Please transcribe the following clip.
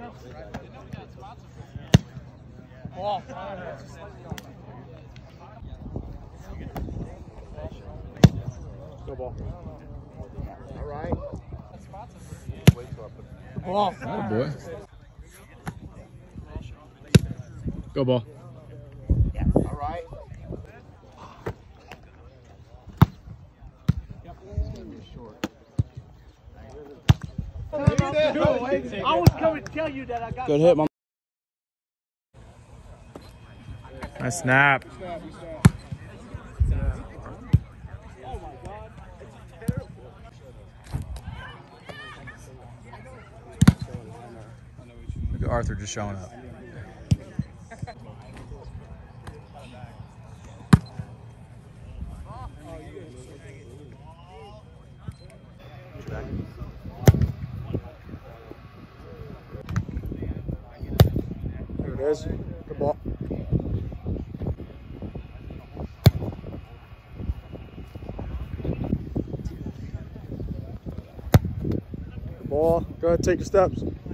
Ball. Go ball. All right. Ball. Oh boy. Go ball. All right. I was coming to tell you that I got. Good hit, Mom. Nice snap. Look at Arthur just showing up. There it is. Good ball. Good ball. Go ahead, take your steps.